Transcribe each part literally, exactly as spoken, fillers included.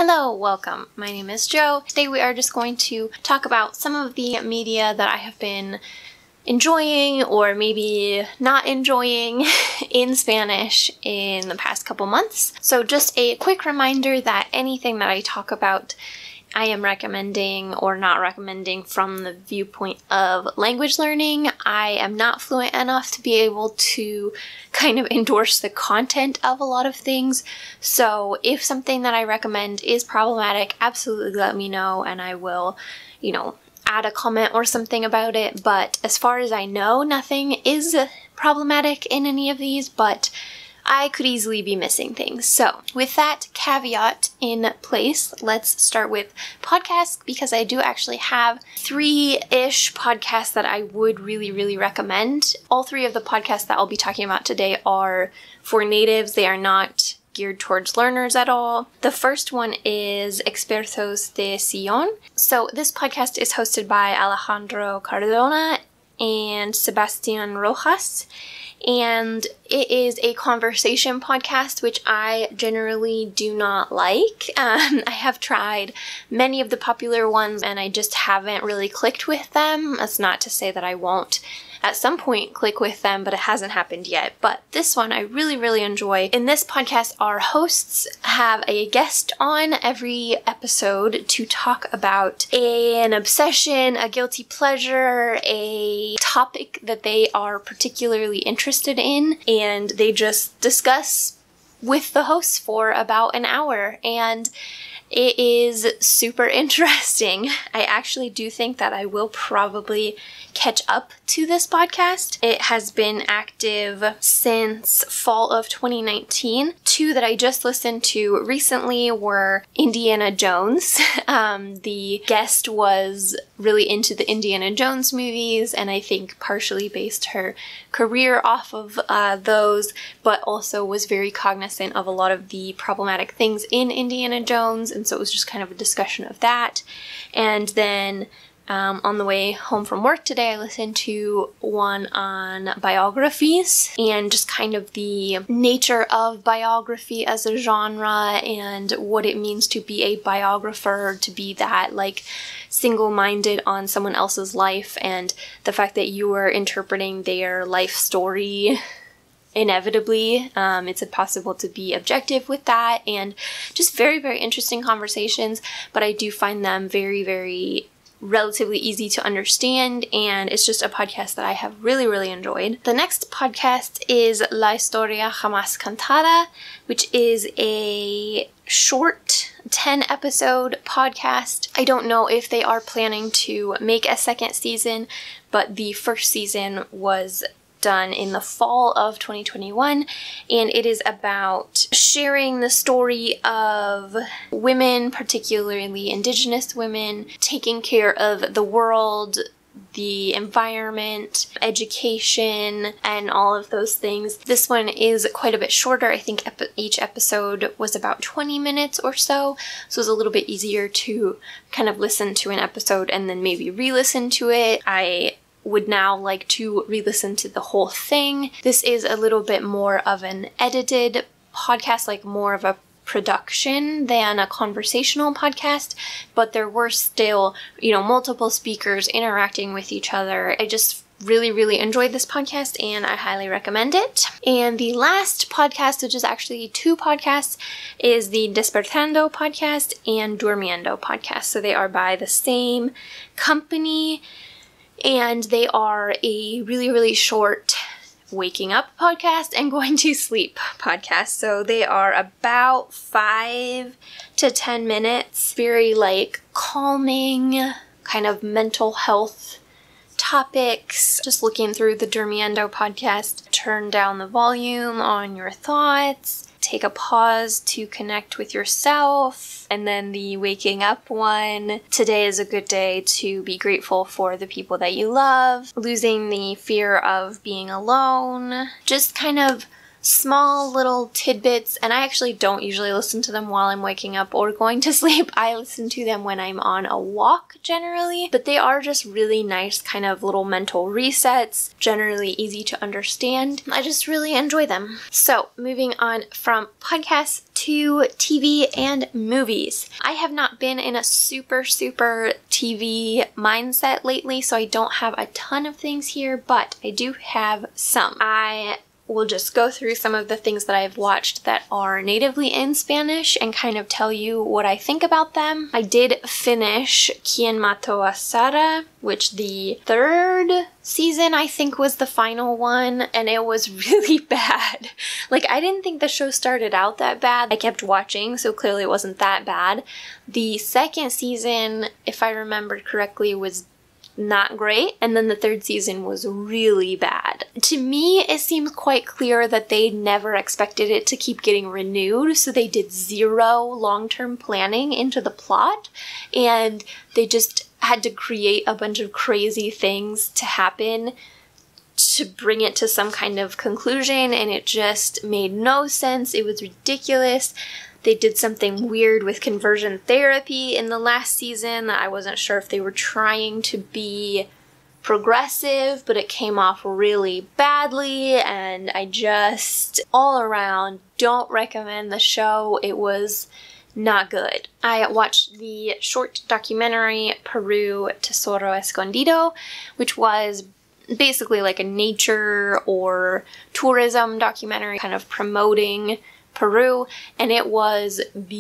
Hello, welcome. My name is Jo. Today we are just going to talk about some of the media that I have been enjoying or maybe not enjoying in Spanish in the past couple months. So just a quick reminder that anything that I talk about I am recommending or not recommending from the viewpoint of language learning. I am not fluent enough to be able to kind of endorse the content of a lot of things. So if something that I recommend is problematic, absolutely let me know and I will, you know, add a comment or something about it. But as far as I know, nothing is problematic in any of these, but I could easily be missing things. So with that caveat in place, let's start with podcasts, because I do actually have three-ish podcasts that I would really, really recommend. All three of the podcasts that I'll be talking about today are for natives. They are not geared towards learners at all. The first one is Expertos de Sillón. So this podcast is hosted by Alejandro Cardona and Sebastian Rojas. And it is a conversation podcast, which I generally do not like. Um, I have tried many of the popular ones and I just haven't really clicked with them. That's not to say that I won't at some point click with them, but it hasn't happened yet. But this one I really, really enjoy. In this podcast, our hosts have a guest on every episode to talk about a, an obsession, a guilty pleasure, a topic that they are particularly interested in, and they just discuss with the hosts for about an hour. And it is super interesting. I actually do think that I will probably catch up to this podcast. It has been active since fall of twenty nineteen. Two that I just listened to recently were Indiana Jones. Um, the guest was really into the Indiana Jones movies, and I think partially based her career off of uh, those, but also was very cognizant of a lot of the problematic things in Indiana Jones, and so it was just kind of a discussion of that. And then Um, on the way home from work today, I listened to one on biographies and just kind of the nature of biography as a genre and what it means to be a biographer, to be that like single-minded on someone else's life, and the fact that you are interpreting their life story inevitably. Um, it's impossible to be objective with that, and just very, very interesting conversations, but I do find them very, very relatively easy to understand, and it's just a podcast that I have really, really enjoyed. The next podcast is La Historia, Jamás, Contada, which is a short ten episode podcast. I don't know if they are planning to make a second season, but the first season was done in the fall of twenty twenty-one, and it is about sharing the story of women, particularly Indigenous women, taking care of the world, the environment, education, and all of those things. This one is quite a bit shorter. I think ep- each episode was about twenty minutes or so, so it's a little bit easier to kind of listen to an episode and then maybe re-listen to it. I would now like to re-listen to the whole thing. This is a little bit more of an edited podcast, like more of a production than a conversational podcast, but there were still, you know, multiple speakers interacting with each other. I just really, really enjoyed this podcast and I highly recommend it. And the last podcast, which is actually two podcasts, is the Despertando podcast and Durmiendo podcast. So they are by the same company, and they are a really, really short waking up podcast and going to sleep podcast. So they are about five to ten minutes, very like calming, kind of mental health topics. Just looking through the Durmiendo podcast, turn down the volume on your thoughts, take a pause to connect with yourself. And then the waking up one, today is a good day to be grateful for the people that you love, losing the fear of being alone, just kind of small little tidbits, and I actually don't usually listen to them while I'm waking up or going to sleep. I listen to them when I'm on a walk generally, but they are just really nice kind of little mental resets, generally easy to understand. I just really enjoy them. So moving on from podcasts to T V and movies. I have not been in a super, super T V mindset lately, so I don't have a ton of things here, but I do have some. I will just go through some of the things that I've watched that are natively in Spanish and kind of tell you what I think about them. I did finish Quién mató a Sara, which the third season I think was the final one, and it was really bad. Like, I didn't think the show started out that bad. I kept watching, so clearly it wasn't that bad. The second season, if I remember correctly, was not great, and then the third season was really bad. To me, it seems quite clear that they never expected it to keep getting renewed, so they did zero long-term planning into the plot, and they just had to create a bunch of crazy things to happen to bring it to some kind of conclusion, and it just made no sense. It was ridiculous. They did something weird with conversion therapy in the last season. I wasn't sure if they were trying to be progressive, but it came off really badly, and I just, all around, don't recommend the show. It was not good. I watched the short documentary Peru, Tesoro, Escondido, which was basically like a nature or tourism documentary kind of promoting Peru, and it was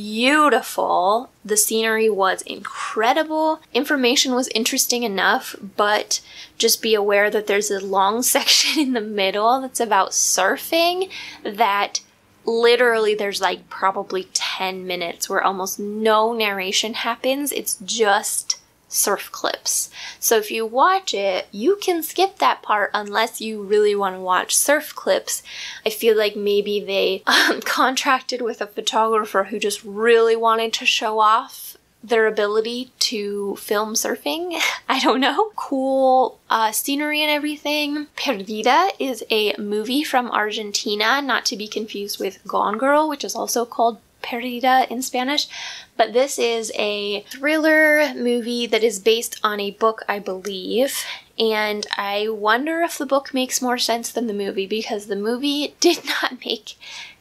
beautiful. The scenery was incredible. Information was interesting enough, but just be aware that there's a long section in the middle that's about surfing that literally there's like probably ten minutes where almost no narration happens. It's just surf clips. So if you watch it, you can skip that part unless you really want to watch surf clips. I feel like maybe they um, contracted with a photographer who just really wanted to show off their ability to film surfing. I don't know. Cool uh, scenery and everything. Perdida is a movie from Argentina, not to be confused with Gone Girl, which is also called Perdida in Spanish, but this is a thriller movie that is based on a book, I believe, and I wonder if the book makes more sense than the movie, because the movie did not make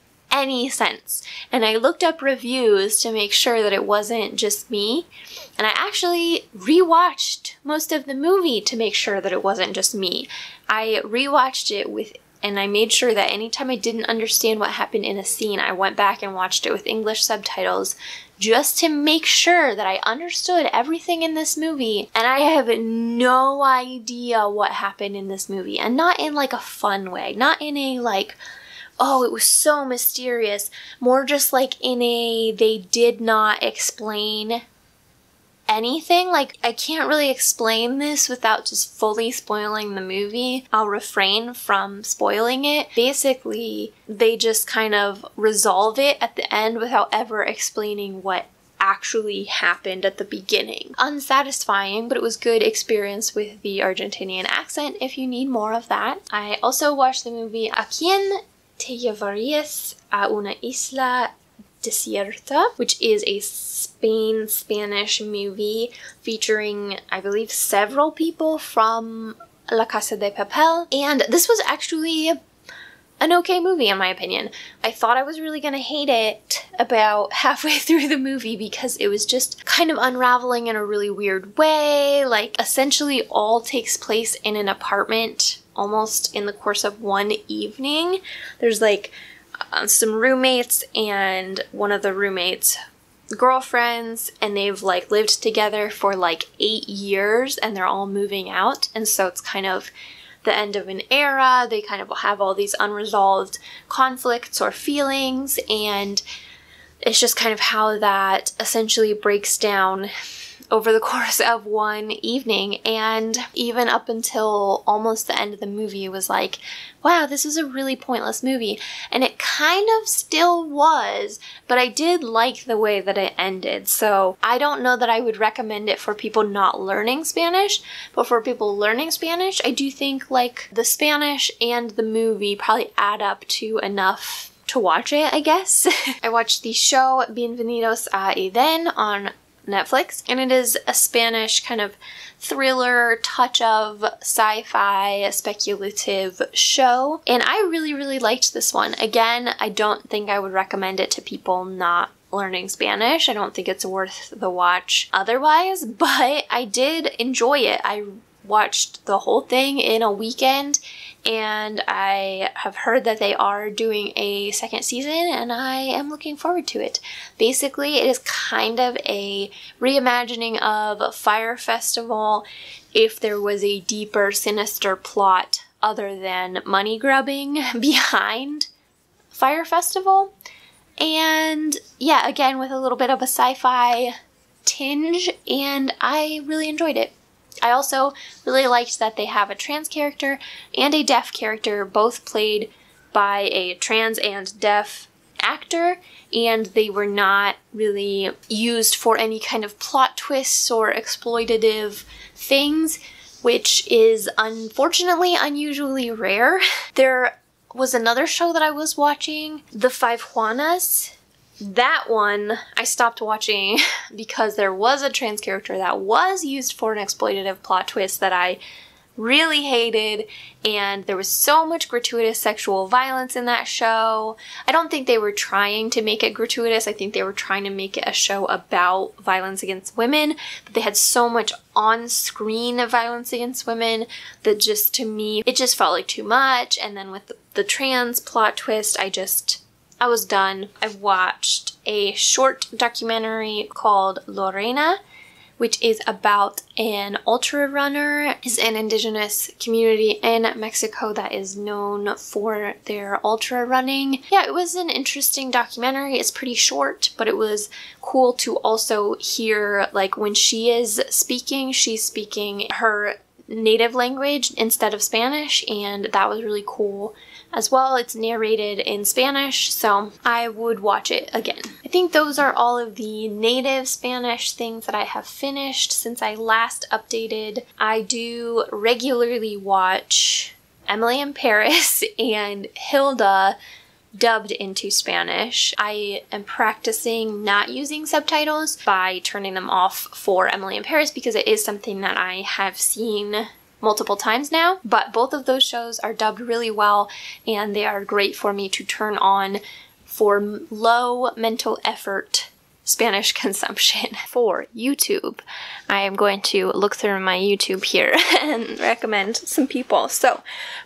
any sense. And I looked up reviews to make sure that it wasn't just me, and I actually rewatched most of the movie to make sure that it wasn't just me. I rewatched it with And I made sure that anytime I didn't understand what happened in a scene, I went back and watched it with English subtitles just to make sure that I understood everything in this movie. And I have no idea what happened in this movie. And not in like a fun way. Not in a like, oh, it was so mysterious. More just like in a, they did not explain anything. Like, I can't really explain this without just fully spoiling the movie. I'll refrain from spoiling it. Basically, they just kind of resolve it at the end without ever explaining what actually happened at the beginning. Unsatisfying, but it was good experience with the Argentinian accent if you need more of that. I also watched the movie ¿A quién te llevarías a una isla desierta?, which is a Spain Spanish movie featuring, I believe, several people from La Casa de Papel, and this was actually an okay movie in my opinion. I thought I was really gonna hate it about halfway through the movie because it was just kind of unraveling in a really weird way. Like, essentially all takes place in an apartment almost in the course of one evening. There's like Uh, some roommates and one of the roommates' girlfriends, and they've like lived together for like eight years and they're all moving out, and so it's kind of the end of an era. They kind of have all these unresolved conflicts or feelings, and it's just kind of how that essentially breaks down over the course of one evening, and even up until almost the end of the movie, it was like, wow, this is a really pointless movie. And it kind of still was, but I did like the way that it ended. So I don't know that I would recommend it for people not learning Spanish, but for people learning Spanish, I do think like the Spanish and the movie probably add up to enough to watch it, I guess. I watched the show Bienvenidos a Éden on Netflix, and it is a Spanish kind of thriller, touch of sci-fi, speculative show, and I really, really liked this one. Again, I don't think I would recommend it to people not learning Spanish. I don't think it's worth the watch otherwise, but I did enjoy it. I watched the whole thing in a weekend, and I have heard that they are doing a second season, and I am looking forward to it. Basically, it is kind of a reimagining of Fire Festival if there was a deeper, sinister plot other than money grubbing behind Fire Festival. And yeah, again, with a little bit of a sci-fi tinge, and I really enjoyed it. I also really liked that they have a trans character and a deaf character, both played by a trans and deaf actor, and they were not really used for any kind of plot twists or exploitative things, which is unfortunately unusually rare. There was another show that I was watching, The Five Juanas. That one I stopped watching because there was a trans character that was used for an exploitative plot twist that I really hated, and there was so much gratuitous sexual violence in that show. I don't think they were trying to make it gratuitous. I think they were trying to make it a show about violence against women, but they had so much on-screen violence against women that just, to me, it just felt like too much. And then with the, the trans plot twist, I just... I was done. I watched a short documentary called Lorena, which is about an ultra runner. It's an indigenous community in Mexico that is known for their ultra running. Yeah, it was an interesting documentary. It's pretty short, but it was cool to also hear, like, when she is speaking, she's speaking her native language instead of Spanish, and that was really cool as well. It's narrated in Spanish, so I would watch it again. I think those are all of the native Spanish things that I have finished since I last updated. I do regularly watch Emily in Paris and Hilda dubbed into Spanish. I am practicing not using subtitles by turning them off for Emily in Paris because it is something that I have seen multiple times now, but both of those shows are dubbed really well, and they are great for me to turn on for low mental effort Spanish consumption. For YouTube, I am going to look through my YouTube here and recommend some people. So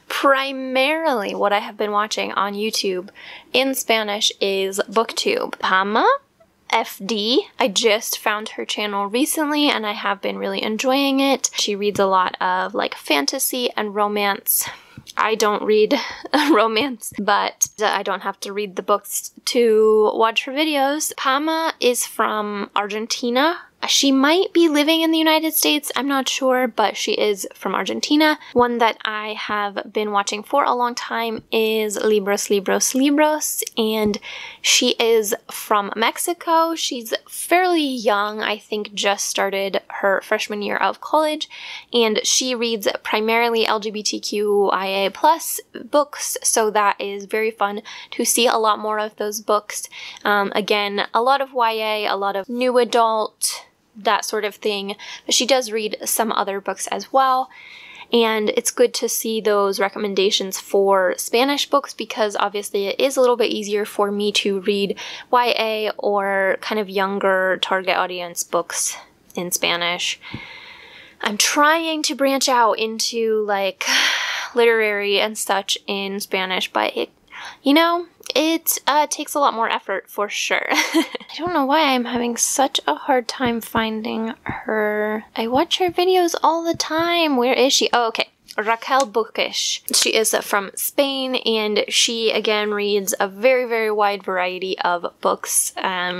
primarily what I have been watching on YouTube in Spanish is BookTube. Pama F D. I just found her channel recently and I have been really enjoying it. She reads a lot of like fantasy and romance. I don't read romance, but I don't have to read the books to watch her videos. Pama is from Argentina. She might be living in the United States, I'm not sure, but she is from Argentina. One that I have been watching for a long time is Libros, Libros, Libros, and she is from Mexico. She's fairly young, I think just started her freshman year of college, and she reads primarily L G B T Q I A plus books, so that is very fun to see a lot more of those books. Um, again, a lot of Y A, a lot of new adult, that sort of thing, but she does read some other books as well, and it's good to see those recommendations for Spanish books because obviously it is a little bit easier for me to read Y A or kind of younger target audience books in Spanish. I'm trying to branch out into like literary and such in Spanish, but it, you know, it uh, takes a lot more effort for sure. I don't know why I'm having such a hard time finding her. I watch her videos all the time. Where is she? Oh, okay. Raquel Bookish. She is from Spain, and she again reads a very, very wide variety of books. Um,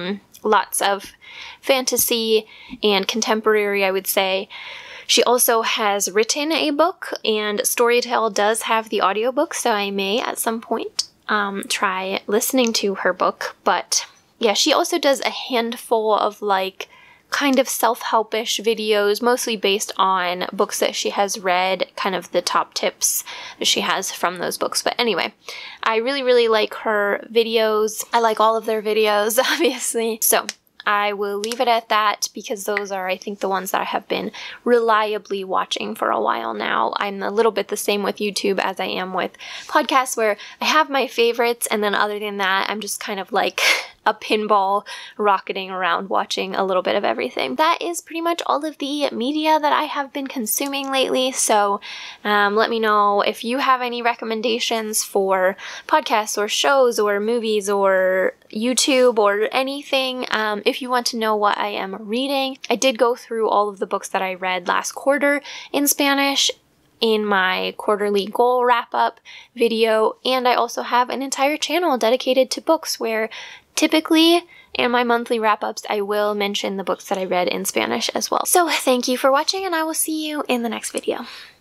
lots of fantasy and contemporary, I would say. She also has written a book, and Storytel does have the audiobook, so I may at some point um, try listening to her book. But yeah, she also does a handful of like kind of self-helpish videos, mostly based on books that she has read, kind of the top tips that she has from those books. But anyway, I really, really like her videos. I like all of their videos, obviously. So I will leave it at that because those are, I think, the ones that I have been reliably watching for a while now. I'm a little bit the same with YouTube as I am with podcasts, where I have my favorites, and then other than that, I'm just kind of like a pinball rocketing around watching a little bit of everything. That is pretty much all of the media that I have been consuming lately, so um, let me know if you have any recommendations for podcasts or shows or movies or YouTube or anything. Um, if you want to know what I am reading, I did go through all of the books that I read last quarter in Spanish in my quarterly goal wrap-up video, and I also have an entire channel dedicated to books where typically in my monthly wrap-ups I will mention the books that I read in Spanish as well. So thank you for watching, and I will see you in the next video.